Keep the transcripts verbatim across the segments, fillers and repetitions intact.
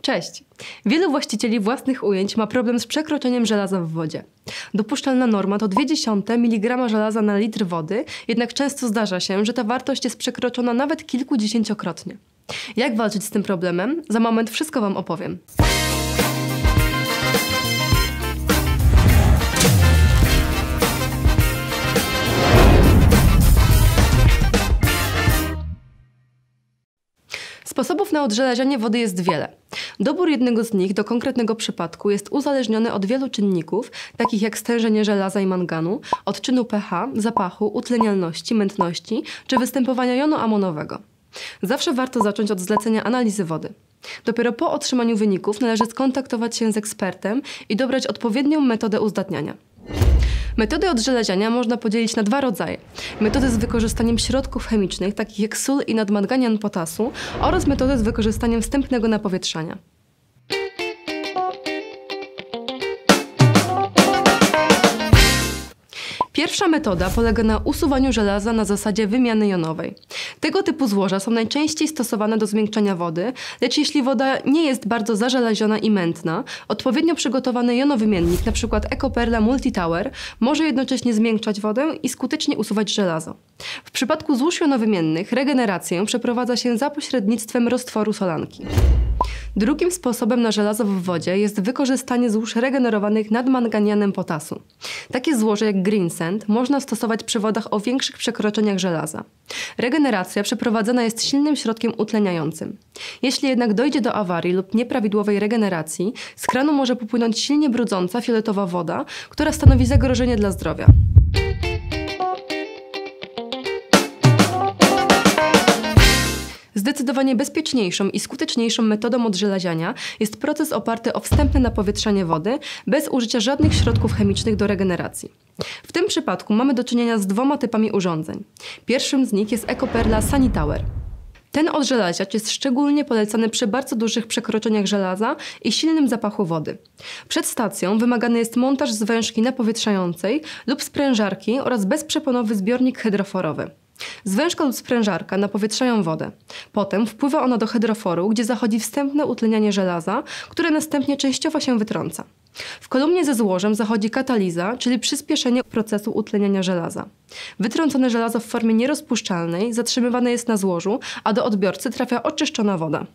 Cześć! Wielu właścicieli własnych ujęć ma problem z przekroczeniem żelaza w wodzie. Dopuszczalna norma to zero przecinek dwa miligrama żelaza na litr wody, jednak często zdarza się, że ta wartość jest przekroczona nawet kilkudziesięciokrotnie. Jak walczyć z tym problemem? Za moment wszystko Wam opowiem. Sposobów na odżelazianie wody jest wiele. Dobór jednego z nich do konkretnego przypadku jest uzależniony od wielu czynników, takich jak stężenie żelaza i manganu, odczynu pH, zapachu, utlenialności, mętności czy występowania jonu amonowego. Zawsze warto zacząć od zlecenia analizy wody. Dopiero po otrzymaniu wyników należy skontaktować się z ekspertem i dobrać odpowiednią metodę uzdatniania. Metody odżelaziania można podzielić na dwa rodzaje. Metody z wykorzystaniem środków chemicznych, takich jak sól i nadmanganian potasu, oraz metody z wykorzystaniem wstępnego napowietrzania. Pierwsza metoda polega na usuwaniu żelaza na zasadzie wymiany jonowej. Tego typu złoża są najczęściej stosowane do zmiękczania wody, lecz jeśli woda nie jest bardzo zażelaziona i mętna, odpowiednio przygotowany jonowymiennik, np. Ecoperla Multitower, może jednocześnie zmiękczać wodę i skutecznie usuwać żelazo. W przypadku złóż jonowymiennych regenerację przeprowadza się za pośrednictwem roztworu solanki. Drugim sposobem na żelazo w wodzie jest wykorzystanie złóż regenerowanych nadmanganianem potasu. Takie złoże jak Green Sand można stosować przy wodach o większych przekroczeniach żelaza. Regeneracja przeprowadzana jest silnym środkiem utleniającym. Jeśli jednak dojdzie do awarii lub nieprawidłowej regeneracji, z kranu może popłynąć silnie brudząca fioletowa woda, która stanowi zagrożenie dla zdrowia. Zdecydowanie bezpieczniejszą i skuteczniejszą metodą odżelaziania jest proces oparty o wstępne napowietrzanie wody bez użycia żadnych środków chemicznych do regeneracji. W tym przypadku mamy do czynienia z dwoma typami urządzeń. Pierwszym z nich jest Ecoperla Sanitower. Ten odżelaziacz jest szczególnie polecany przy bardzo dużych przekroczeniach żelaza i silnym zapachu wody. Przed stacją wymagany jest montaż zwężki napowietrzającej lub sprężarki oraz bezprzeponowy zbiornik hydroforowy. Zwężka lub sprężarka napowietrzają wodę. Potem wpływa ona do hydroforu, gdzie zachodzi wstępne utlenianie żelaza, które następnie częściowo się wytrąca. W kolumnie ze złożem zachodzi kataliza, czyli przyspieszenie procesu utleniania żelaza. Wytrącone żelazo w formie nierozpuszczalnej zatrzymywane jest na złożu, a do odbiorcy trafia oczyszczona woda.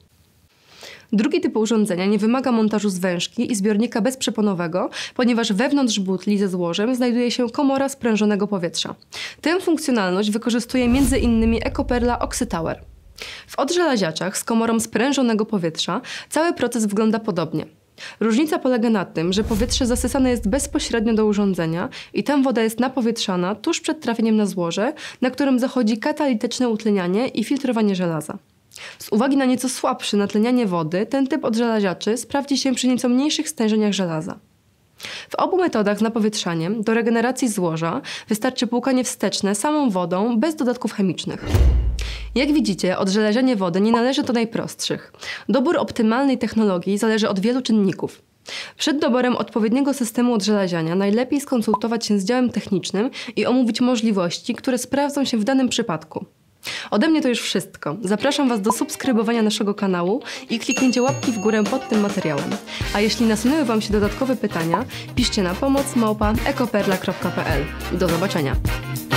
Drugi typ urządzenia nie wymaga montażu zwężki i zbiornika bezprzeponowego, ponieważ wewnątrz butli ze złożem znajduje się komora sprężonego powietrza. Tę funkcjonalność wykorzystuje m.in. Ecoperla Oxytower. W odżelaziaczach z komorą sprężonego powietrza cały proces wygląda podobnie. Różnica polega na tym, że powietrze zasysane jest bezpośrednio do urządzenia i tam woda jest napowietrzana tuż przed trafieniem na złoże, na którym zachodzi katalityczne utlenianie i filtrowanie żelaza. Z uwagi na nieco słabsze natlenianie wody, ten typ odżelaziaczy sprawdzi się przy nieco mniejszych stężeniach żelaza. W obu metodach z napowietrzaniem do regeneracji złoża wystarczy płukanie wsteczne samą wodą bez dodatków chemicznych. Jak widzicie, odżelazianie wody nie należy do najprostszych. Dobór optymalnej technologii zależy od wielu czynników. Przed doborem odpowiedniego systemu odżelaziania najlepiej skonsultować się z działem technicznym i omówić możliwości, które sprawdzą się w danym przypadku. Ode mnie to już wszystko. Zapraszam Was do subskrybowania naszego kanału i kliknięcia łapki w górę pod tym materiałem. A jeśli nasunęły Wam się dodatkowe pytania, piszcie na pomoc małpa ecoperla kropka p l. Do zobaczenia!